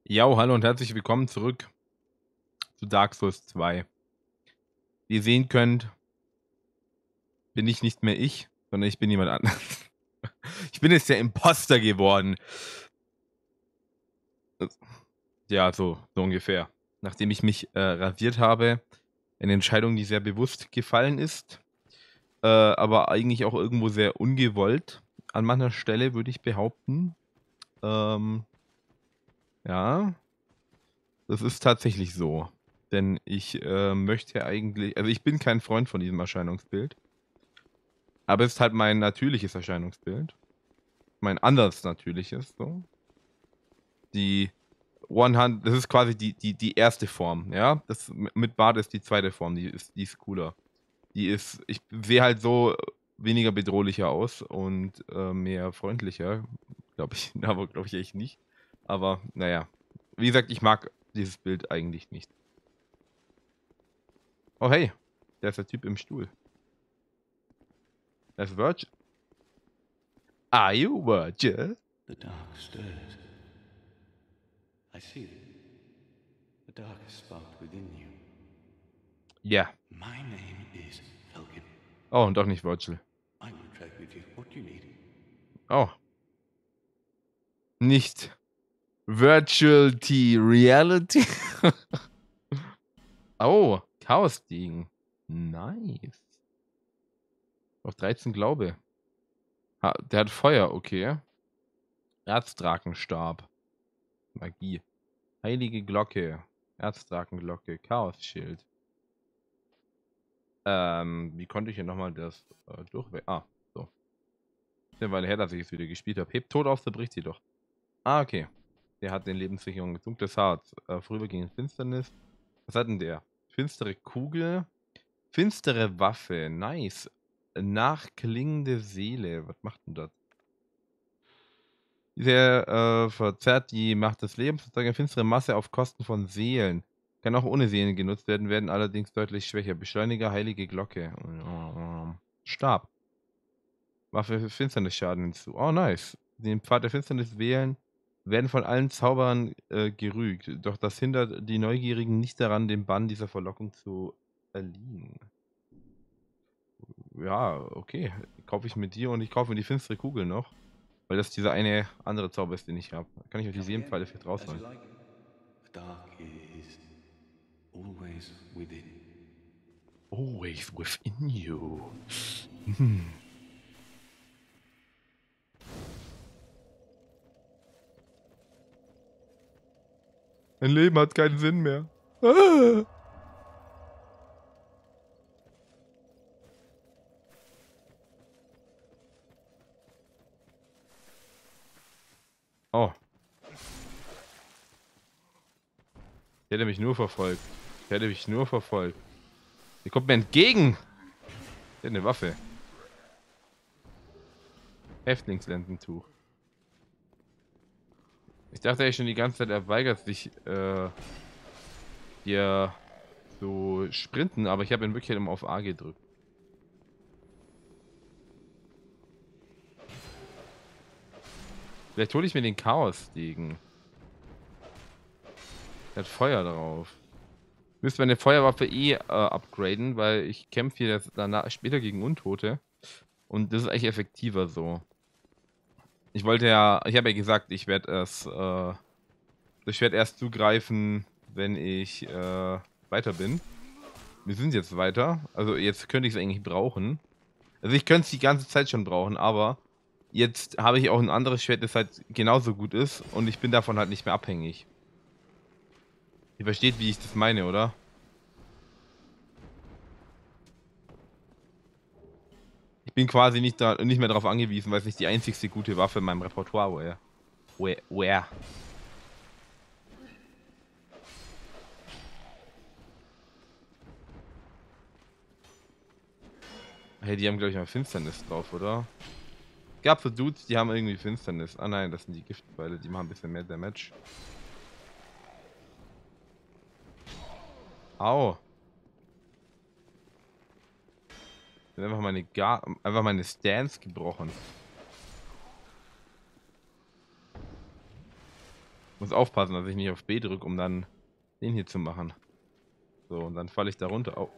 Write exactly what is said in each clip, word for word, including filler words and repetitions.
Ja, hallo und herzlich willkommen zurück zu Dark Souls zwei. Wie ihr sehen könnt, bin ich nicht mehr ich, sondern ich bin jemand anderes. Ich bin jetzt der Imposter geworden. Ja, so, so ungefähr. Nachdem ich mich äh, rasiert habe, eine Entscheidung, die sehr bewusst gefallen ist, äh, aber eigentlich auch irgendwo sehr ungewollt an mancher Stelle, würde ich behaupten. Ähm, ja, das ist tatsächlich so. Denn ich äh, möchte eigentlich, also ich bin kein Freund von diesem Erscheinungsbild. Aber es ist halt mein natürliches Erscheinungsbild. Mein anderes natürliches, so. Die hundert, das ist quasi die, die, die erste Form, ja. Das m- mit Bart ist die zweite Form, die ist, die ist cooler. Die ist, ich sehe halt so weniger bedrohlicher aus und äh, mehr freundlicher. Glaube ich, aber glaube ich echt nicht. Aber naja. Wie gesagt, ich mag dieses Bild eigentlich nicht. Oh hey, da ist der Typ im Stuhl. Das ist Virgil. Are you Virgil? The dark stirs. I see it. The dark has sparked within you. Ja. My name is Felkin. Oh, und doch nicht Virgil. I will trade with you. What do you need? Oh. Nicht Virtual T Reality. Oh, Chaos-Degen. Nice. Auf dreizehn Glaube. Ha, der hat Feuer, okay. Erzdrakenstab. Magie. Heilige Glocke. Erzdrakenglocke. Chaos-Schild. Ähm, wie konnte ich hier nochmal das äh, durchwe... Ah, so. Ist eine Weile her, dass ich es wieder gespielt habe. Hebt Tod auf, zerbricht sie doch. Ah, okay. Der hat den Lebenssicherung. Dunkles Harz. Äh, vorübergehend Finsternis. Was hat denn der? Finstere Kugel. Finstere Waffe. Nice. Nachklingende Seele. Was macht denn das? Diese äh, verzerrt die Macht des Lebens. Sozusagen eine finstere Masse auf Kosten von Seelen. Kann auch ohne Seelen genutzt werden, werden allerdings deutlich schwächer. Beschleuniger, heilige Glocke. Stab. Waffe für Finsternisschaden hinzu. Oh, nice. Den Pfad der Finsternis wählen, werden von allen Zauberern äh, gerügt. Doch das hindert die Neugierigen nicht daran, dem Bann dieser Verlockung zu erliegen. Ja, okay. Kaufe ich mit dir und ich kaufe mir die finstere Kugel noch. Weil das dieser eine andere Zauber ist, den ich habe. Kann ich auch die Come again, Seelenpfeile vielleicht as you rausholen. like. The dark is always within. Always within you. Hm. Mein Leben hat keinen Sinn mehr. Ah. Oh. Der hätte mich nur verfolgt. Der hätte mich nur verfolgt. Der kommt mir entgegen. Der hat eine Waffe. Häftlingslendentuch. Ich dachte eigentlich schon die ganze Zeit, er weigert sich, äh, hier zu sprinten, aber ich habe ihn wirklich immer auf A gedrückt. Vielleicht hole ich mir den Chaos-Degen. Der hat Feuer drauf. Ich müsste meine Feuerwaffe eh äh, upgraden, weil ich kämpfe hier danach später gegen Untote. Und das ist eigentlich effektiver so. Ich wollte ja, ich habe ja gesagt, ich werde es, äh, ich werde erst zugreifen, wenn ich äh, weiter bin. Wir sind jetzt weiter. Also jetzt könnte ich es eigentlich brauchen. Also ich könnte es die ganze Zeit schon brauchen, aber jetzt habe ich auch ein anderes Schwert, das halt genauso gut ist und ich bin davon halt nicht mehr abhängig. Ihr versteht, wie ich das meine, oder? Ich bin quasi nicht, da, nicht mehr darauf angewiesen, weil es nicht die einzigste gute Waffe in meinem Repertoire wäre. Where? Where? Hey, die haben, glaube ich, mal Finsternis drauf, oder? Gab so Dudes, die haben irgendwie Finsternis. Ah nein, das sind die Giftpfeile, die machen ein bisschen mehr Damage. Au. Ich bin einfach meine Gar einfach meine Stance gebrochen. Muss aufpassen, dass ich nicht auf B drücke, um dann den hier zu machen. So, und dann falle ich da runter. Oh.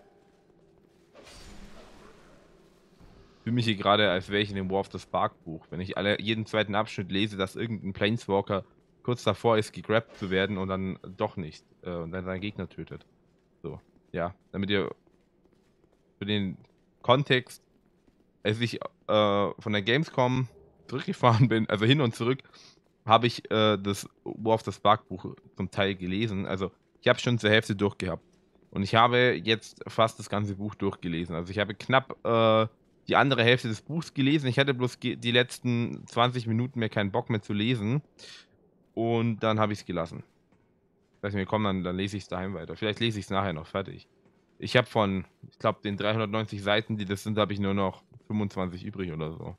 Ich fühle mich hier gerade, als wäre ich in dem War of the Spark Buch. Wenn ich alle, jeden zweiten Abschnitt lese, dass irgendein Planeswalker kurz davor ist, gegrabt zu werden und dann doch nicht. Äh, und dann seinen Gegner tötet. So, ja. Damit ihr für den Kontext, als ich äh, von der Gamescom zurückgefahren bin, also hin und zurück, habe ich äh, das War of the Spark Buch zum Teil gelesen. Also ich habe schon zur Hälfte durchgehabt. Und ich habe jetzt fast das ganze Buch durchgelesen. Also ich habe knapp äh, die andere Hälfte des Buchs gelesen. Ich hatte bloß die letzten zwanzig Minuten mehr keinen Bock mehr zu lesen. Und dann habe ich es gelassen. Weiß nicht, komm, dann, dann lese ich es daheim weiter. Vielleicht lese ich es nachher noch fertig. Ich habe von, ich glaube, den dreihundertneunzig Seiten, die das sind, habe ich nur noch fünfundzwanzig übrig oder so.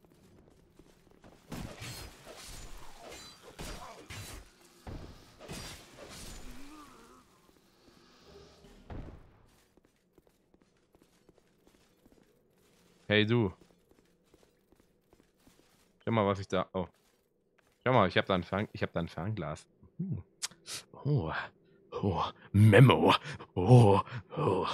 Hey du. Schau mal, was ich da. Oh. Schau mal, ich habe da ein Fern, ich habe da ein Fernglas. Hm. Oh. Oh. Memo. Oh. Oh.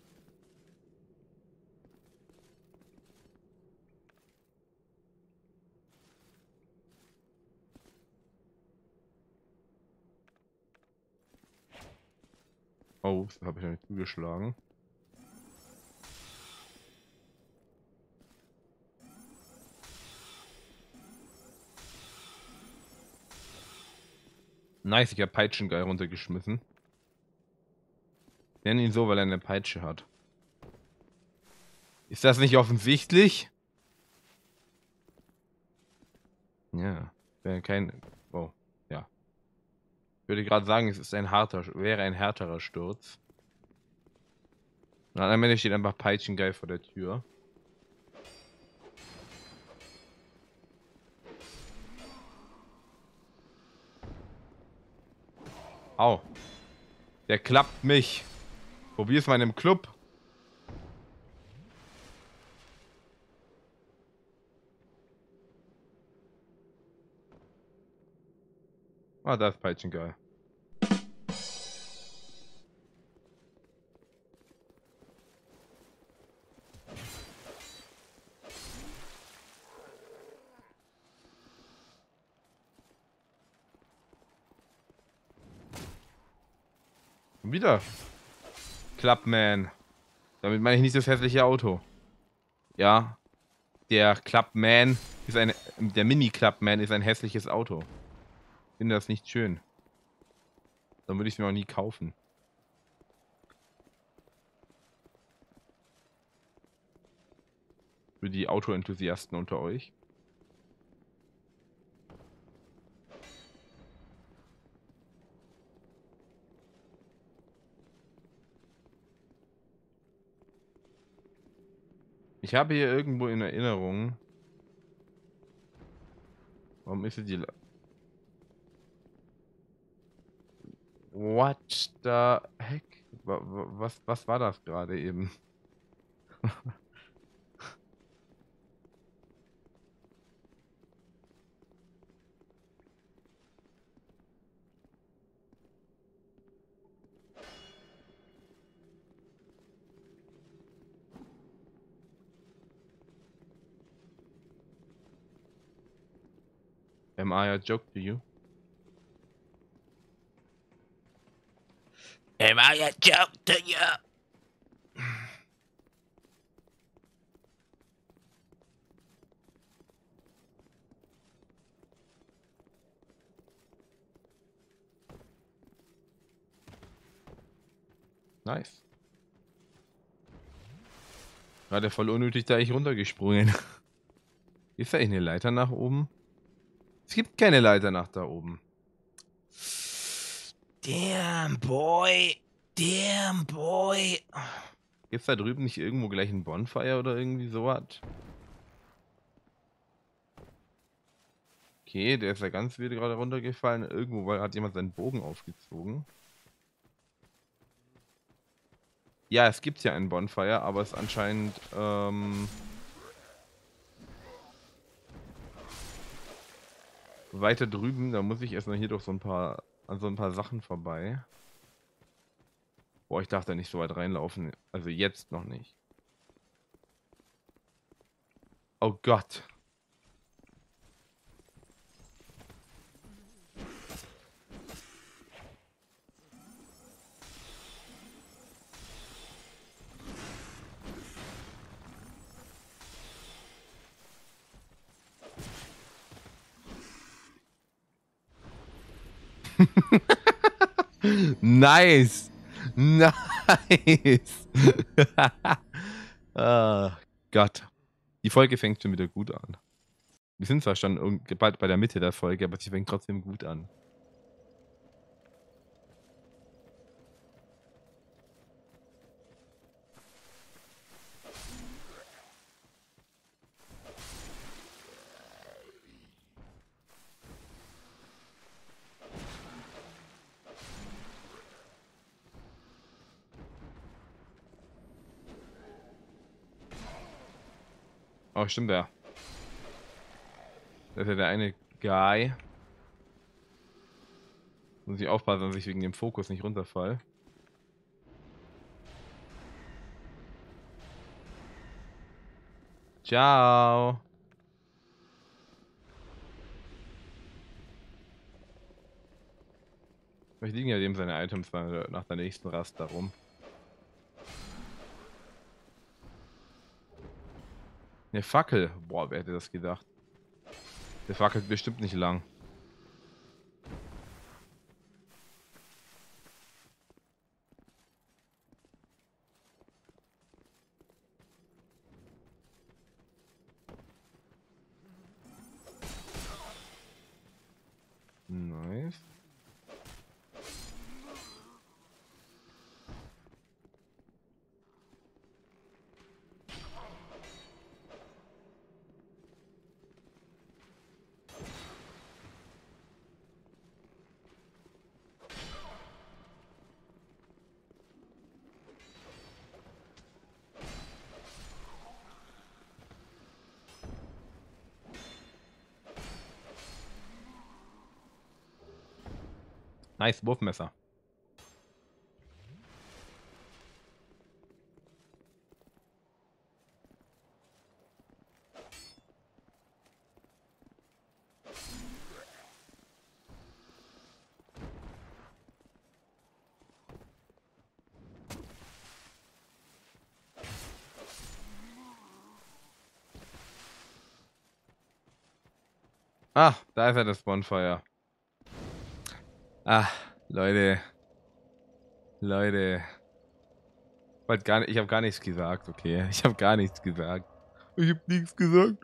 Oh, das habe ich nicht zugeschlagen. Nice, ich habe Peitschengeil runtergeschmissen. Nenn ihn so, weil er eine Peitsche hat. Ist das nicht offensichtlich? Ja. Wäre kein. Oh, ja. Ich würde gerade sagen, es ist ein harter, wäre ein härterer Sturz. Und am Ende steht einfach Peitschengeil vor der Tür. Au. Der klappt mich. Probier's mal in einem Club. Ah, da ist Peitschengeil. Und wieder. Clubman. Damit meine ich nicht das hässliche Auto. Ja. Der Clubman ist ein. Der Mini-Clubman ist ein hässliches Auto. Ich finde das nicht schön. Dann würde ich es mir auch nie kaufen. Für die Autoenthusiasten unter euch. Ich habe hier irgendwo in Erinnerung. Warum ist sie die. What the heck? Was, was war das gerade eben? Am I a joke to you? Am I a joke to you? Nice. Gerade voll unnötig da ich runtergesprungen. Ist da eigentlich eine Leiter nach oben? Es gibt keine Leiter nach da oben. Damn, boy. Damn, boy. Gibt's da drüben nicht irgendwo gleich ein Bonfire oder irgendwie sowas? Okay, der ist ja ganz wild gerade runtergefallen. Irgendwo hat jemand seinen Bogen aufgezogen. Ja, es gibt ja einen Bonfire, aber es anscheinend, ähm... weiter drüben, da muss ich erstmal hier durch so ein paar, an so ein paar Sachen vorbei. Boah, ich darf da nicht so weit reinlaufen. Also jetzt noch nicht. Oh Gott. Nice. Nice. Ah, Gott. Die Folge fängt schon wieder gut an. Wir sind zwar schon irgend- bald bei der Mitte der Folge, aber sie fängt trotzdem gut an. Oh, stimmt ja. Das ist ja der eine Guy. Muss ich aufpassen, dass ich wegen dem Fokus nicht runterfall. Ciao. Vielleicht liegen ja dem seine Items nach nach der nächsten Rast da rum. Eine Fackel. Boah, wer hätte das gedacht? Der fackelt bestimmt nicht lang. Nice. Nice Wurfmesser. Ah, da ist ja das Bonfire. Ah, Leute. Leute. Wollt gar nicht, ich habe gar nichts gesagt, okay? Ich habe gar nichts gesagt. Ich habe nichts gesagt.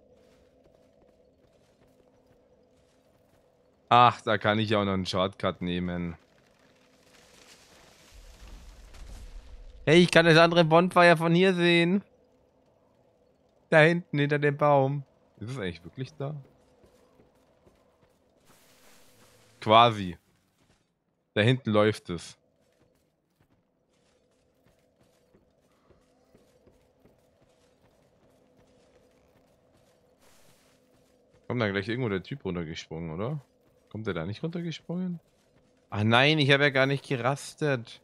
Ach, da kann ich auch noch einen Shortcut nehmen. Hey, ich kann das andere Bonfire von hier sehen. Da hinten, hinter dem Baum. Ist es eigentlich wirklich da? Quasi. Da hinten läuft es. Kommt da gleich irgendwo der Typ runtergesprungen, oder? Kommt der da nicht runtergesprungen? Ah nein, ich habe ja gar nicht gerastet.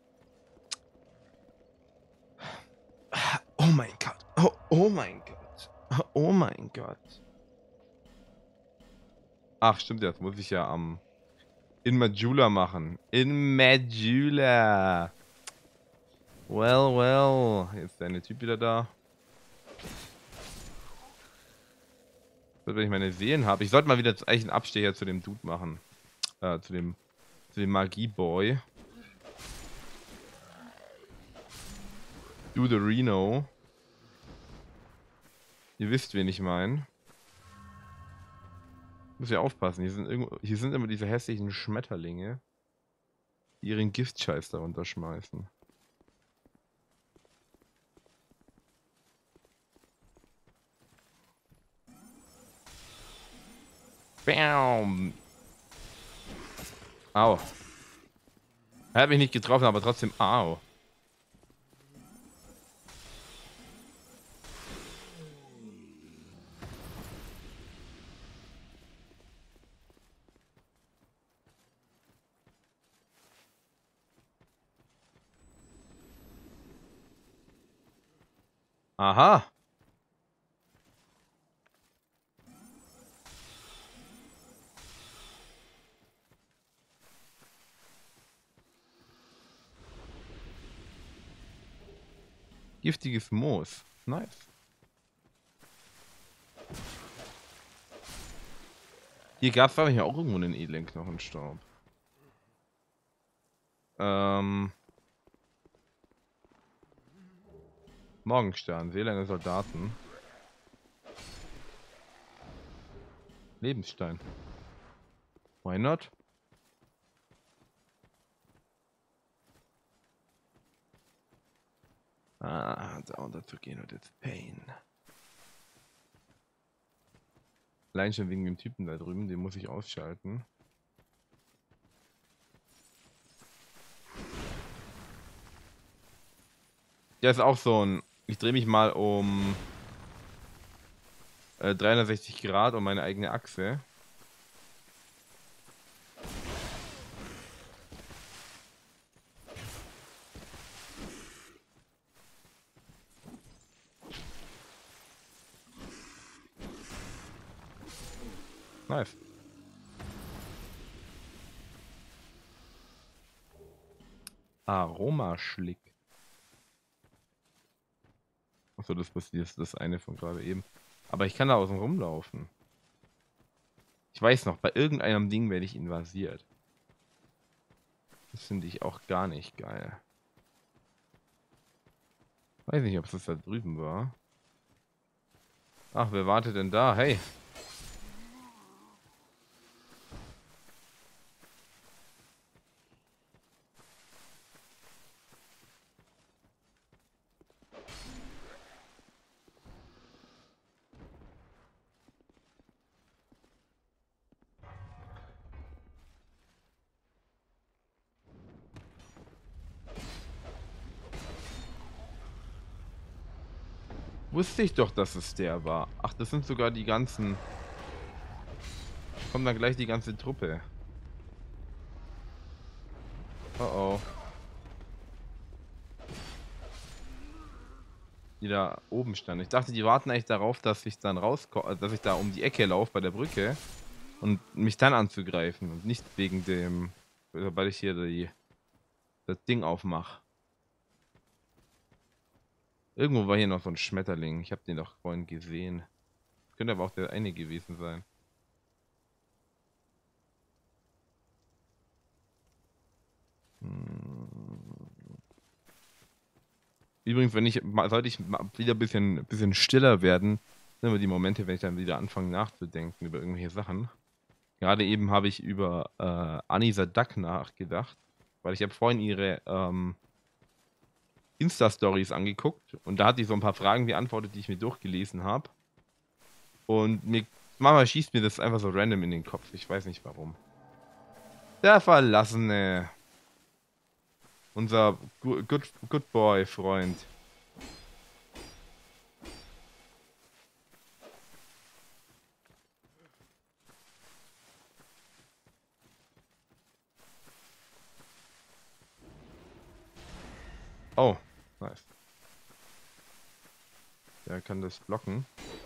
Oh mein Gott. Oh, oh mein Gott. Oh mein Gott. Ach, stimmt, das muss ich ja am... in Majula machen. In Majula. Well, well. Jetzt ist der eine Typ wieder da. Wenn ich meine Seelen habe. Ich sollte mal wieder eigentlich einen Abstecher zu dem Dude machen. Äh, zu dem... zu dem Magie-Boy. Do the Reno. Ihr wisst, wen ich meine. Muss ja aufpassen. Hier sind, irgendwo, hier sind immer diese hässlichen Schmetterlinge, die ihren Giftscheiß da runterschmeißen. Bam! Au. Er hat mich nicht getroffen, aber trotzdem au. Aha. Giftiges Moos. Nice. Hier gab es, glaube ich, auch irgendwo einen edlen Knochenstaub. Ähm. Morgenstern, Seele eines Soldaten. Lebensstein. Why not? Ah, da unterzugehen und jetzt Pain. Allein schon wegen dem Typen da drüben, den muss ich ausschalten. Der ist auch so ein. Ich drehe mich mal um äh, dreihundertsechzig Grad um meine eigene Achse. Nice. Aromaschlick. Achso, das ist das eine von gerade eben. Aber ich kann da außen rumlaufen. Ich weiß noch, bei irgendeinem Ding werde ich invasiert. Das finde ich auch gar nicht geil. Weiß nicht, ob es das da drüben war. Ach, wer wartet denn da? Hey. Wusste ich doch, dass es der war. Ach, das sind sogar die ganzen... Kommt dann gleich die ganze Truppe. Oh oh. Die da oben stand. Ich dachte, die warten eigentlich darauf, dass ich dann rauskomme, dass ich da um die Ecke laufe bei der Brücke und mich dann anzugreifen und nicht wegen dem, weil ich hier die, das Ding aufmache. Irgendwo war hier noch so ein Schmetterling. Ich habe den doch vorhin gesehen. Könnte aber auch der eine gewesen sein. Hm. Übrigens, wenn ich sollte ich wieder ein bisschen, bisschen stiller werden, sind immer die Momente, wenn ich dann wieder anfange nachzudenken über irgendwelche Sachen. Gerade eben habe ich über äh, Anisa Duck nachgedacht, weil ich habe vorhin ihre ähm, Insta-Stories angeguckt und da hat die so ein paar Fragen beantwortet, die ich mir durchgelesen habe. Und mir, manchmal schießt mir das einfach so random in den Kopf. Ich weiß nicht warum. Der Verlassene. Unser Good, good Boy Freund. Oh, nice. Der kann das blocken.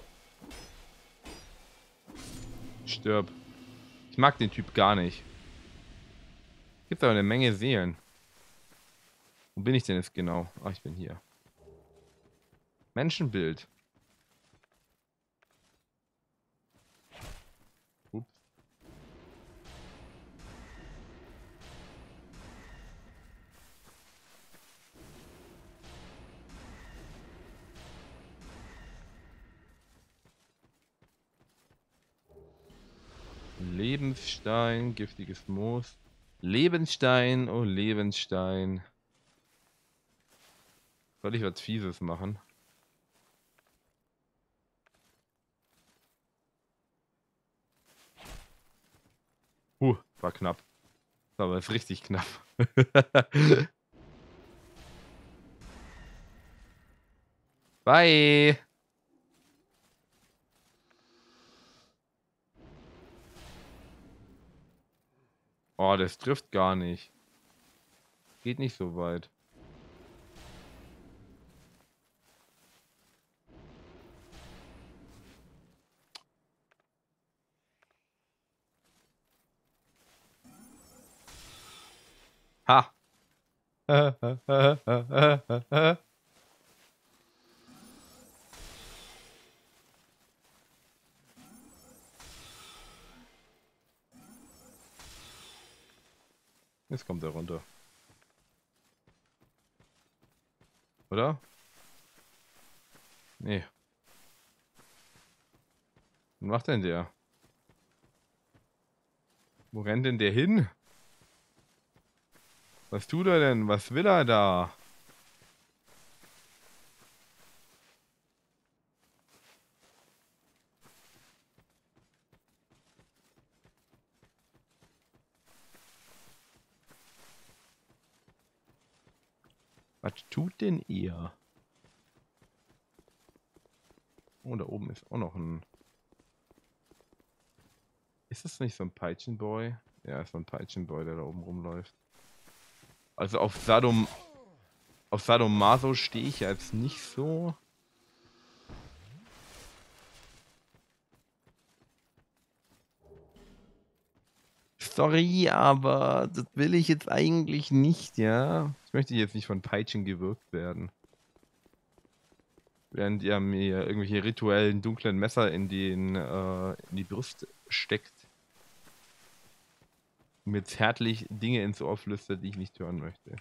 Stirb. Ich mag den Typ gar nicht. Gibt aber eine Menge Seelen. Wo bin ich denn jetzt genau? Ach, ich bin hier. Menschenbild. Ups. Lebensstein, giftiges Moos. Lebensstein, oh Lebensstein. Soll ich was Fieses machen? Huh, war knapp. Aber ist richtig knapp. Bye. Oh, das trifft gar nicht. Geht nicht so weit. Jetzt kommt er runter. Oder? Nee. Was macht denn der? Wo rennt denn der hin? Was tut er denn? Was will er da? Was tut denn ihr? Oh, da oben ist auch noch ein... Ist das nicht so ein Peitschenboy? Ja, ist so ein Peitschenboy, der da oben rumläuft. Also auf Sadom... Auf Sadomaso stehe ich ja jetzt nicht so. Sorry, aber das will ich jetzt eigentlich nicht, ja. Ich möchte jetzt nicht von Peitschen gewürgt werden. Während ihr mir irgendwelche rituellen dunklen Messer in, den, äh, in die Brust steckt. Und mir zärtlich Dinge ins Ohr flüstert, die ich nicht hören möchte.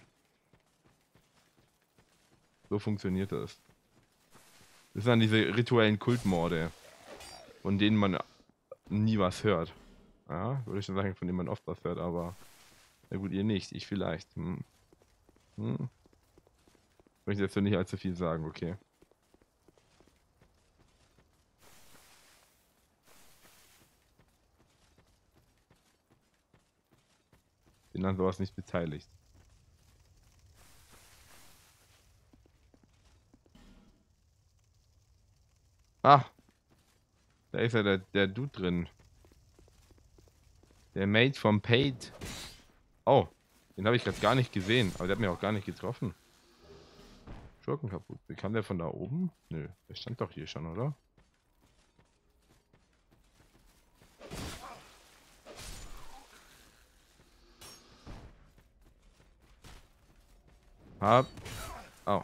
So funktioniert das. Das sind dann diese rituellen Kultmorde, von denen man nie was hört. Ja, würde ich schon sagen, von denen man oft was hört, aber na gut, ihr nicht, ich vielleicht. Hm. Hm. Ich möchte jetzt nicht allzu viel sagen, okay. Bin an sowas nicht beteiligt. Ah, da ist ja der, der Dude drin. Der Mate vom Paid. Oh, den habe ich gerade gar nicht gesehen, aber der hat mich auch gar nicht getroffen. Schurken kaputt. Wie kam der von da oben? Nö, der stand doch hier schon, oder? Hab. Oh.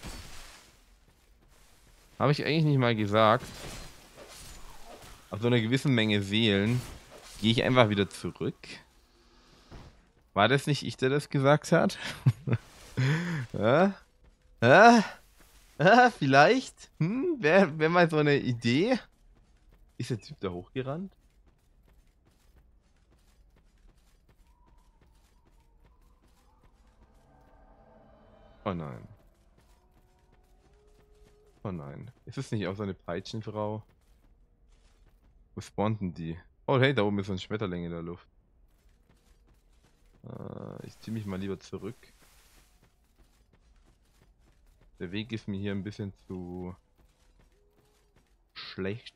Habe ich eigentlich nicht mal gesagt. Auf so einer gewissen Menge Seelen gehe ich einfach wieder zurück. War das nicht ich, der das gesagt hat? Ja? Ja? Ja, vielleicht? Hm? Wäre wär mal so eine Idee? Ist der Typ da hochgerannt? Oh nein. Oh nein. Ist es nicht auch so eine Peitschenfrau? Wo spawnt denn die? Oh hey, da oben ist so ein Schmetterling in der Luft. Äh, ich ziehe mich mal lieber zurück. Der Weg ist mir hier ein bisschen zu schlecht.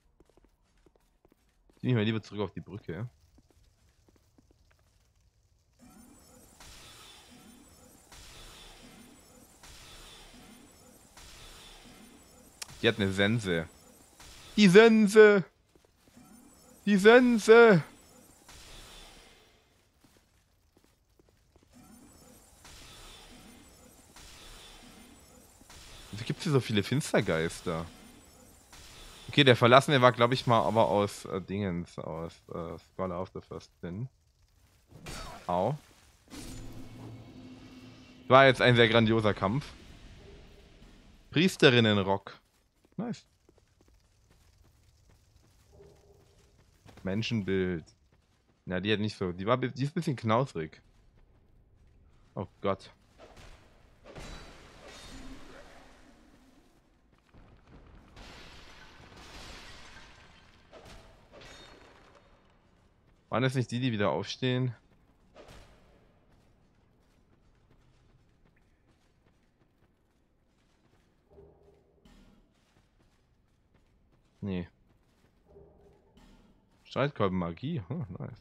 Ich ziehe mich mal lieber zurück auf die Brücke. Die hat eine Sense. Die Sense! Die Sense! Wieso gibt es hier so viele Finstergeister? Okay, der Verlassene war, glaube ich, mal aber aus äh, Dingens, aus äh, Scholar of the First Sin. Au. War jetzt ein sehr grandioser Kampf. Priesterinnenrock. Nice. Menschenbild. Na, die hat nicht so. Die war die ist ein bisschen knausrig. Oh Gott. Waren das nicht die, die wieder aufstehen? Nee. Streitkolben Magie. Hm, nice.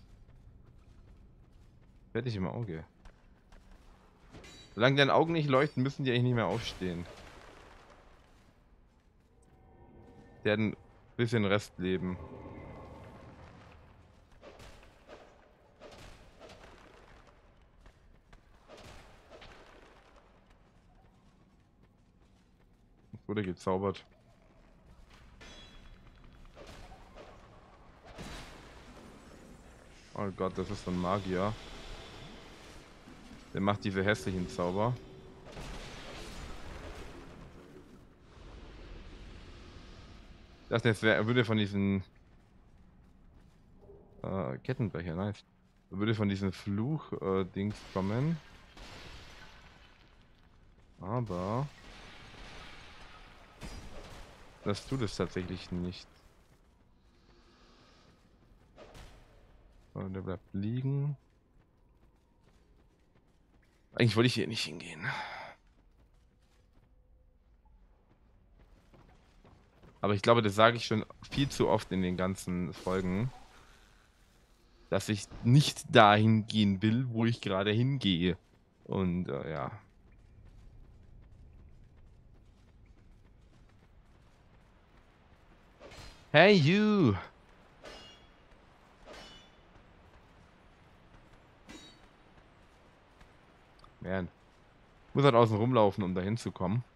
Fertig im Auge. Solange deine Augen nicht leuchten, müssen die eigentlich nicht mehr aufstehen. Der hat ein bisschen Restleben. Wurde gezaubert. Oh Gott, das ist so ein Magier. Der macht diese hässlichen Zauber. Das jetzt wär, würde von diesen äh, Kettenbrecher, nice. Würde von diesen Fluch-Dings äh, kommen. Aber das tut es tatsächlich nicht. Der bleibt liegen. Eigentlich wollte ich hier nicht hingehen. Aber ich glaube, das sage ich schon viel zu oft in den ganzen Folgen. Dass ich nicht dahin gehen will, wo ich gerade hingehe. Und äh, ja. Hey you! Man. Ich muss halt außen rumlaufen, um da hinzukommen.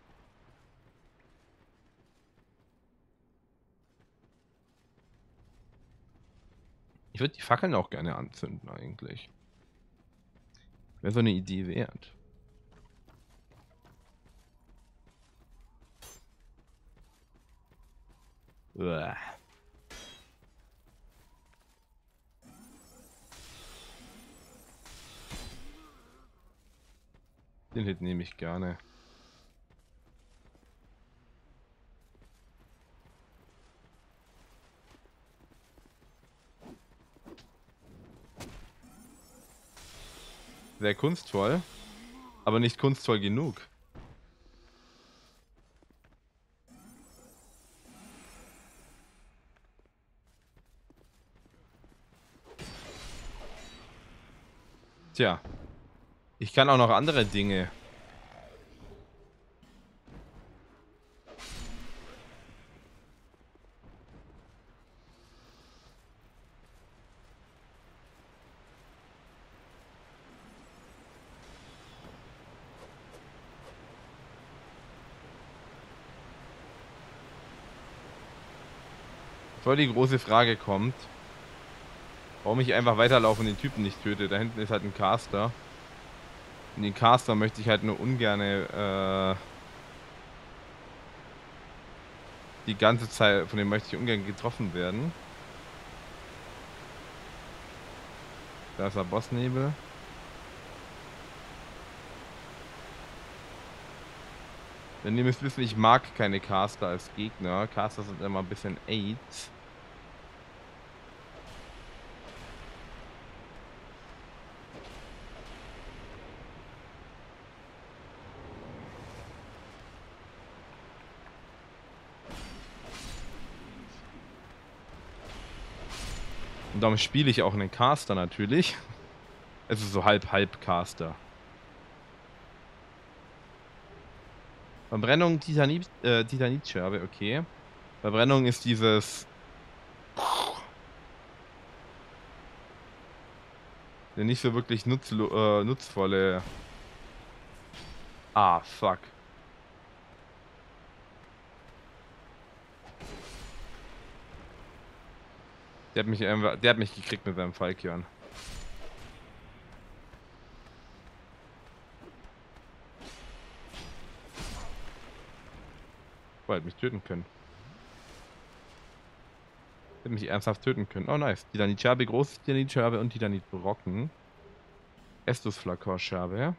Ich würde die Fackeln auch gerne anzünden eigentlich. Wäre so eine Idee wert. Uah. Den Hit nehme ich gerne. Sehr kunstvoll, aber nicht kunstvoll genug. Tja, ich kann auch noch andere Dinge. Bevor die große Frage kommt, warum ich einfach weiterlaufe und den Typen nicht töte. Da hinten ist halt ein Caster. Und den Caster möchte ich halt nur ungerne äh, die ganze Zeit, von dem möchte ich ungern getroffen werden. Da ist der Bossnebel. Denn ihr müsst wissen, ich mag keine Caster als Gegner. Caster sind immer ein bisschen AIDS. Und darum spiele ich auch einen Caster natürlich. Also so halb-halb Caster. Verbrennung Titanit, äh, Titanitscherbe, okay. Verbrennung ist dieses... nicht so wirklich nutzlo äh, nutzvolle... Ah, fuck. Der hat mich einfach, der hat mich gekriegt mit seinem Falkion. Boah, er hat mich töten können. Er hat mich ernsthaft töten können. Oh, nice. Titanitscherbe, großes Titanitscherbe und Titanitbrocken. Estus Flakorscherbe.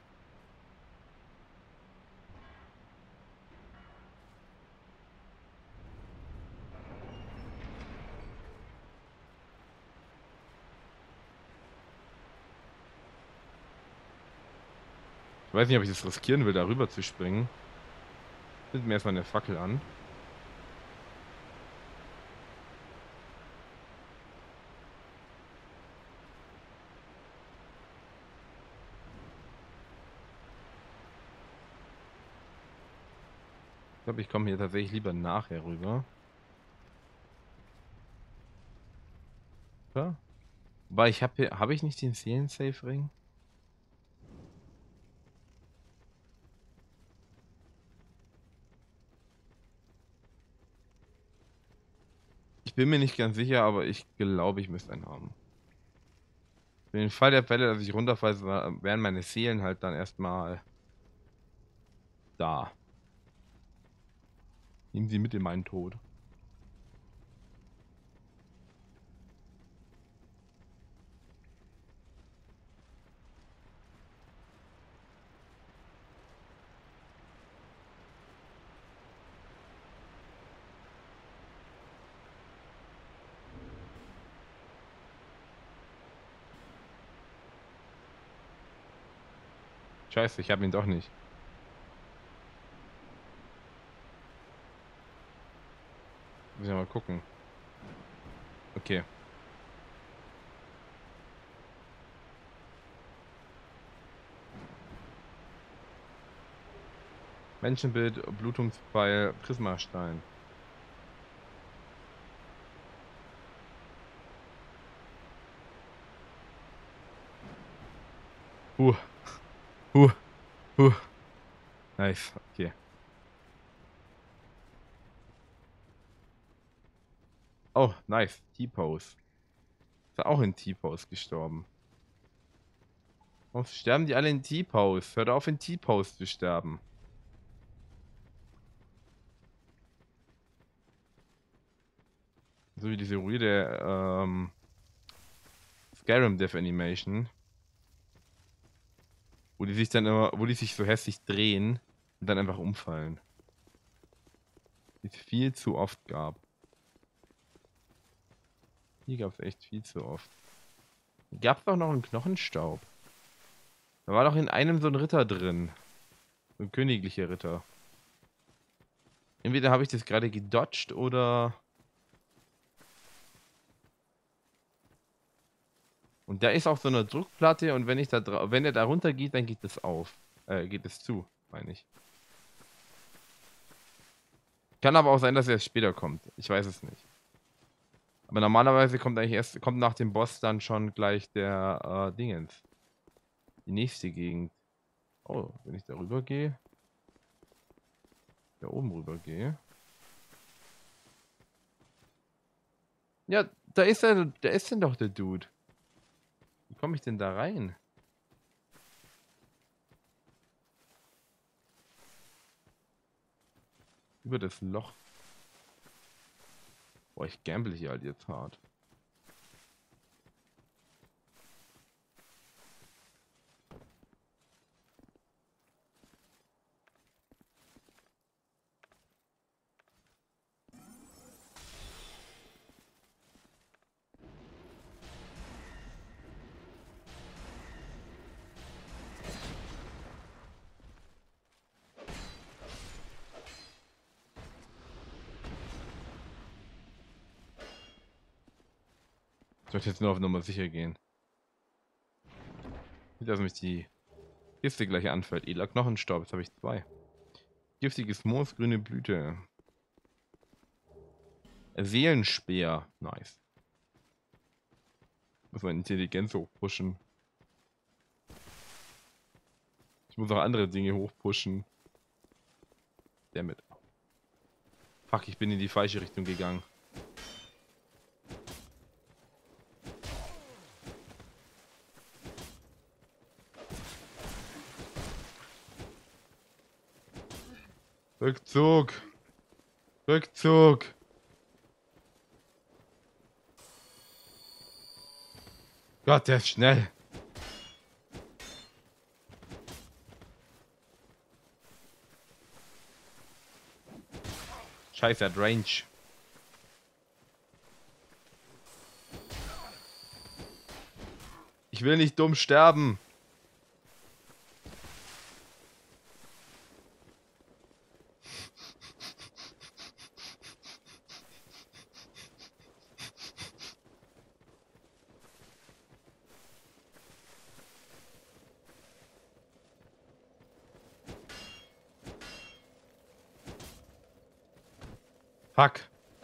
Ich weiß nicht, ob ich das riskieren will, darüber zu springen. Zünd mir erstmal eine Fackel an. Ich glaube, ich komme hier tatsächlich lieber nachher rüber. Ja? Weil ich habe hier, habe ich nicht den Seelen-Safe-Ring? bin mir nicht ganz sicher, aber ich glaube, ich müsste einen haben. Für den Fall der Fälle, dass ich runterfalle, wären meine Seelen halt dann erstmal da. Nehmen sie mit in meinen Tod. Scheiße, ich habe ihn doch nicht. Muss ich mal gucken. Okay. Menschenbild, Blutungspfeil, Prismastein. Huh. Huh. Huh. Nice. Okay. Oh, nice. T-Pose. Ist er auch in T-Pose gestorben? Warum sterben die alle in T-Pose? Hört auf, in T-Pose zu sterben. So wie diese weirde ähm, Skyrim Death Animation. Wo die sich dann immer, wo die sich so hässlich drehen und dann einfach umfallen. Die es viel zu oft gab. Hier gab es echt viel zu oft. Gab es doch noch einen Knochenstaub. Da war doch in einem so ein Ritter drin. So ein königlicher Ritter. Entweder habe ich das gerade gedodged oder... Und da ist auch so eine Druckplatte und wenn ich da drauf, wenn er da runter geht, dann geht es auf. Äh, geht es zu, meine ich. Kann aber auch sein, dass er erst später kommt. Ich weiß es nicht. Aber normalerweise kommt eigentlich erst, kommt nach dem Boss dann schon gleich der äh, Dingens. Die nächste Gegend. Oh, wenn ich da rüber gehe. Da oben rüber gehe. Ja, da ist er, da ist denn doch der Dude. Wie komme ich denn da rein? Über das Loch. Boah, ich gamble hier halt jetzt hart. Ich möchte jetzt nur auf Nummer sicher gehen. Nicht, dass mich die Kiste gleich anfällt. Edler Knochenstaub, jetzt habe ich zwei. Giftiges Moos, grüne Blüte. Seelenspeer, nice. Muss meine Intelligenz hochpushen. Ich muss auch andere Dinge hochpushen. Damit. Fuck, ich bin in die falsche Richtung gegangen. Rückzug! Rückzug! Gott, der ist schnell. Scheiße, er hat Range. Ich will nicht dumm sterben. Fuck.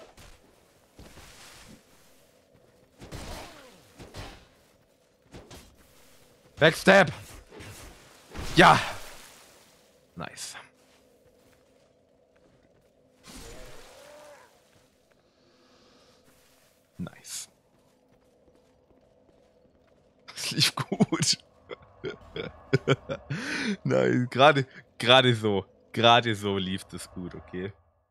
Backstab. Ja. Nice. lief gut. Nein, gerade, gerade so. Gerade so lief das gut, okay?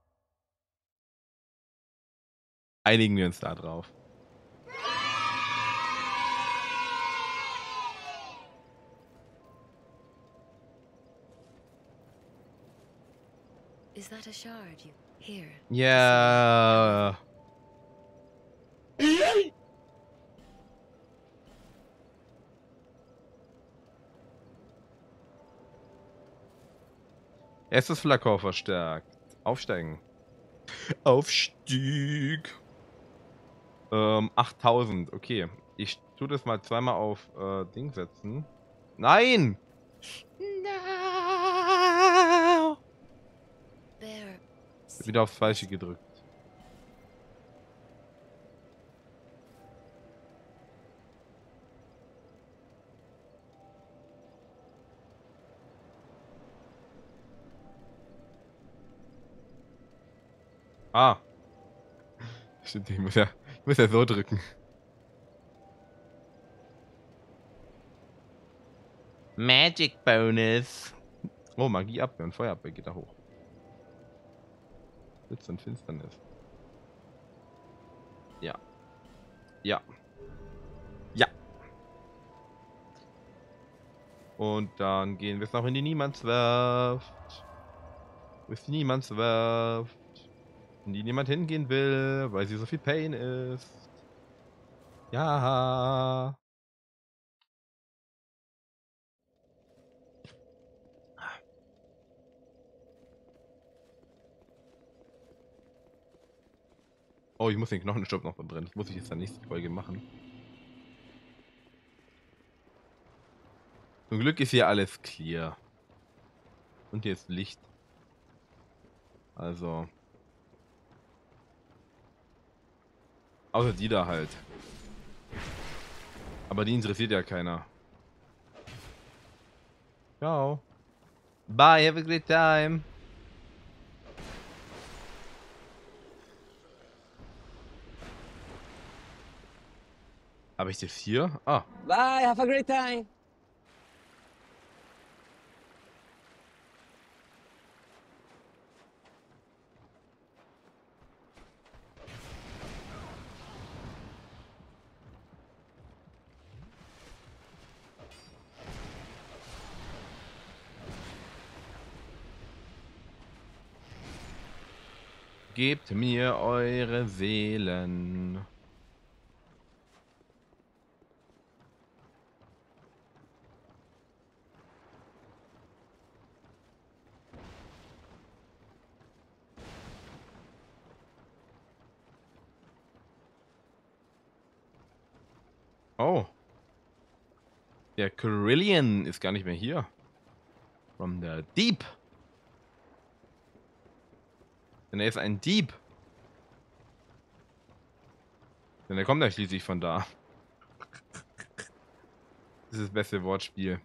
Einigen wir uns da drauf. Is that a shard you hear? Ja. Erstes Flakor verstärkt. Aufsteigen. Aufstieg. Ähm, achttausend. Okay. Ich tue das mal zweimal auf äh, Ding setzen. Nein! No! There. Wieder aufs Falsche gedrückt. Ah. Stimmt, ich muss ja, ich muss ja so drücken. Magic Bonus. Oh, Magie Abwehr und Feuerabwehr geht da hoch. Blitz und Finsternis. Ja. Ja. Ja. Und dann gehen wir jetzt noch in die Niemandswerft. Wo ist die Niemandswerft? In die niemand hingehen will, weil sie so viel Pain ist. Ja. Oh, ich muss den Knochenstopp noch verbrennen. Das muss ich jetzt in der nächsten Folge machen. Zum Glück ist hier alles clear. Und hier ist Licht. Also. Außer die da halt. Aber die interessiert ja keiner. Ciao. Bye, have a great time. Habe ich das hier? Ah. Bye, have a great time. Gebt mir eure Seelen. Oh. Der Carillion ist gar nicht mehr hier. From the Deep. Denn er ist ein Dieb. Denn er kommt ja schließlich von da. Das ist das beste Wortspiel.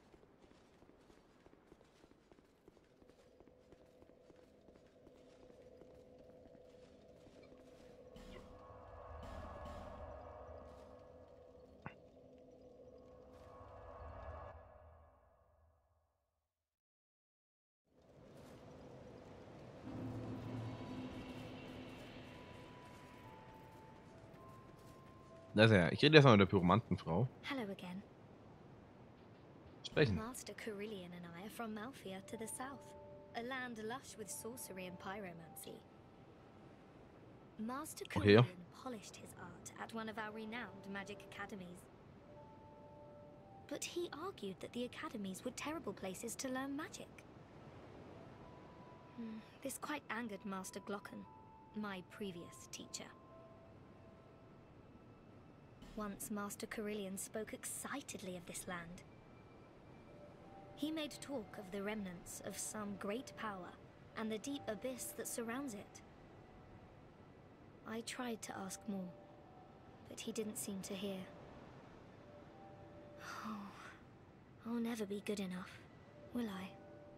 Das ist ja. Ich rede erstmal mit der Pyromantenfrau. Hello again. Sprechen. Master Carillion and I are from Malphia to the south, a land lush with sorcery and pyromancy. Master Okay. Carillion polished his art at one of our renowned magic academies. But he argued that the academies were terrible places to learn magic. Hmm, This quite angered Master Glocken, my previous teacher. Once Master Carillion spoke excitedly of this land. He made talk of the remnants of some great power and the deep abyss that surrounds it. I tried to ask more, but he didn't seem to hear. Oh, I'll never be good enough, will I?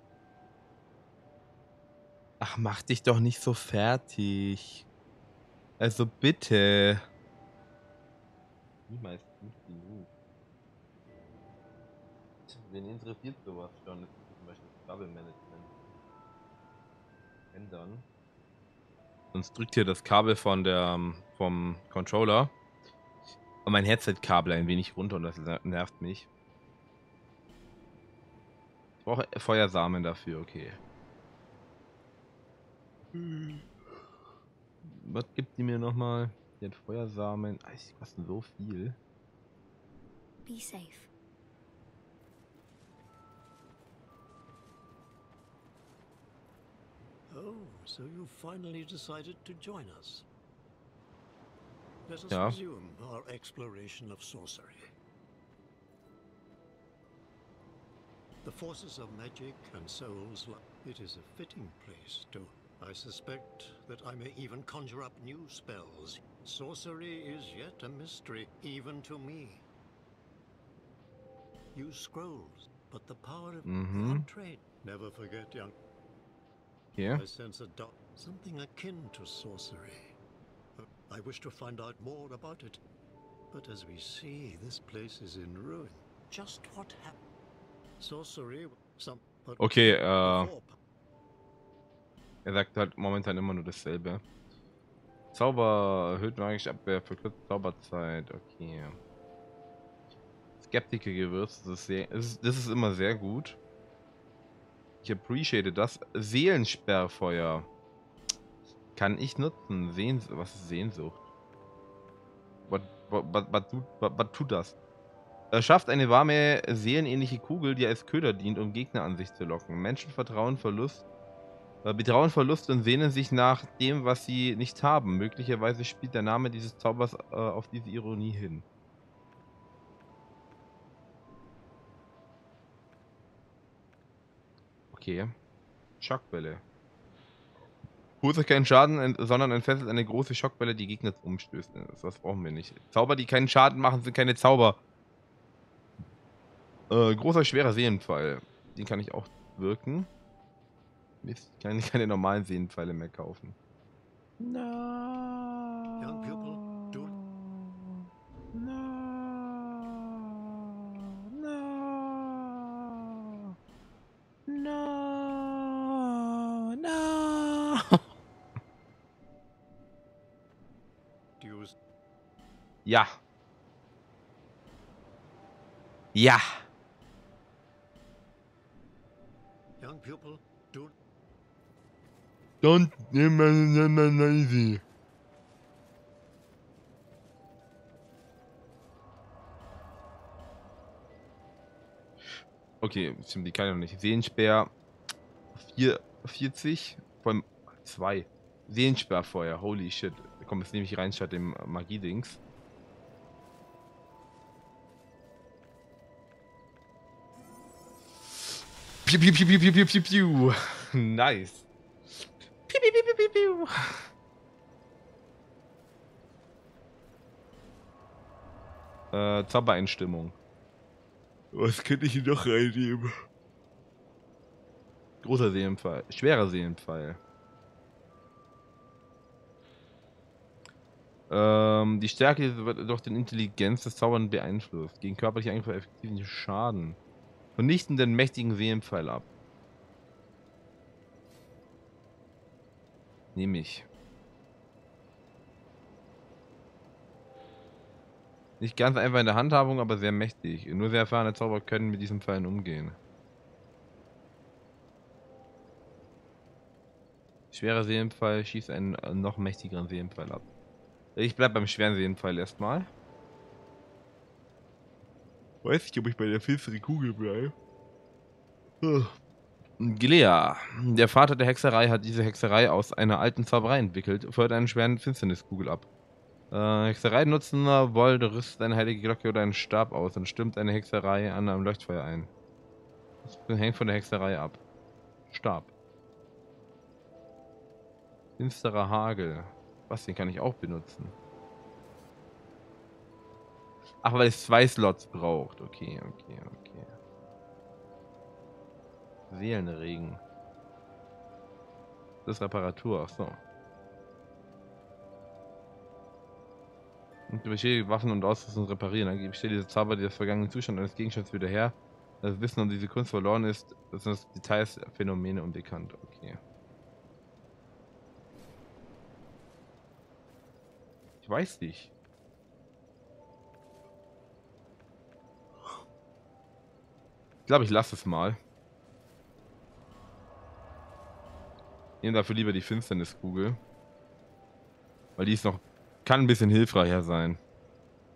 Ach, mach dich doch nicht so fertig. Also bitte. Niemals gut genug. Wen interessiert sowas schon? Das ist zum Beispiel das Kabelmanagement. Ändern. Sonst drückt hier das Kabel von der, ähm, vom Controller und mein Headset-Kabel ein wenig runter und das nervt mich. Ich brauche Feuersamen dafür, okay. Was gibt die mir nochmal? Die hat Feuersamen. Ah, die kosten so viel. Be safe. Oh, so you finally decided to join us. Let us Ja. resume our exploration of sorcery. The forces of magic and souls, li- it is a fitting place to... I suspect that I may even conjure up new spells. Sorcery is yet a mystery, even to me. Use scrolls, but the power of Mhm. one trade. Never forget, young. Hier. I sense a dark, something akin to sorcery. I wish to find out more about it. But as we see, this place is in ruin. Just what happened? Sorcery, some... but Okay, äh, before- er sagt halt momentan immer nur dasselbe. Zauber erhöht magische Abwehr für kurze Zauberzeit. Okay. Skeptiker-Gewürz, das ist sehr, das ist, das ist immer sehr gut. Ich appreciate das. Seelensperrfeuer. Kann ich nutzen. Sehns was ist Sehnsucht? Was, was, was, was, tut, was, was tut das? Er schafft eine warme, seelenähnliche Kugel, die als Köder dient, um Gegner an sich zu locken. Menschen vertrauen Verlust, äh, betrauen Verlust und sehnen sich nach dem, was sie nicht haben. Möglicherweise spielt der Name dieses Zaubers äh, auf diese Ironie hin. Okay. Schockwelle. Verursacht keinen Schaden, sondern entfesselt eine große Schockwelle, die Gegner umstößt. Das, das brauchen wir nicht. Zauber, die keinen Schaden machen, sind keine Zauber. Äh, großer, schwerer Seelenpfeil. Den kann ich auch wirken. Mist, ich kann keine normalen Seelenpfeile mehr kaufen. No. Young pupil, do... No. No. No. No. Use... Ja. Ja. Young pupil, do... Don't easy. Okay, stimmt, die kann ich noch nicht. Seelensperr vierzig von zwei. Seelensperrfeuer, holy shit. Komm, jetzt nehme ich rein statt dem Magie-Dings. Piu, piu, piu, piu, piu, piu, piu, piu. Nice. Piu, piu, piu, piu, piu, piu. Äh, Zaubereinstimmung. Was könnte ich hier noch reinnehmen? Großer Seelenpfeil. Schwerer Seelenpfeil. Ähm, die Stärke wird durch den Intelligenz des Zaubern beeinflusst. Gegen körperliche Angriffe effektiven Schaden. Vernichten den mächtigen Seelenpfeil ab. Nehme ich. Nicht ganz einfach in der Handhabung, aber sehr mächtig. Nur sehr erfahrene Zauber können mit diesen Pfeilen umgehen. Schwerer Seelenpfeil schießt einen noch mächtigeren Seelenpfeil ab. Ich bleib beim schweren Seelenpfeil erstmal. Weiß nicht, ob ich bei der finsteren Kugel bleibe. Glea. Der Vater der Hexerei hat diese Hexerei aus einer alten Zauberei entwickelt, feuert einen schweren Finsterniskugel ab. Äh, Hexerei-Nutzender Wolde rüstet eine heilige Glocke oder einen Stab aus und stimmt eine Hexerei an einem Leuchtfeuer ein. Das hängt von der Hexerei ab. Stab. Finsterer Hagel. Was, den kann ich auch benutzen? Ach, weil es zwei Slots braucht. Okay, okay, okay. Seelenregen. Das ist Reparatur, ach so. Und beschädigte Waffen und Ausrüstung reparieren. Dann bestellt diese Zauber, die das vergangene Zustand eines Gegenstands wieder her. Das Wissen um diese Kunst verloren ist, sind das Details, Phänomene unbekannt. Okay. Ich weiß nicht. Ich glaube, ich lasse es mal. Ich nehme dafür lieber die Finsternis-Kugel. Weil die ist noch, kann ein bisschen hilfreicher sein.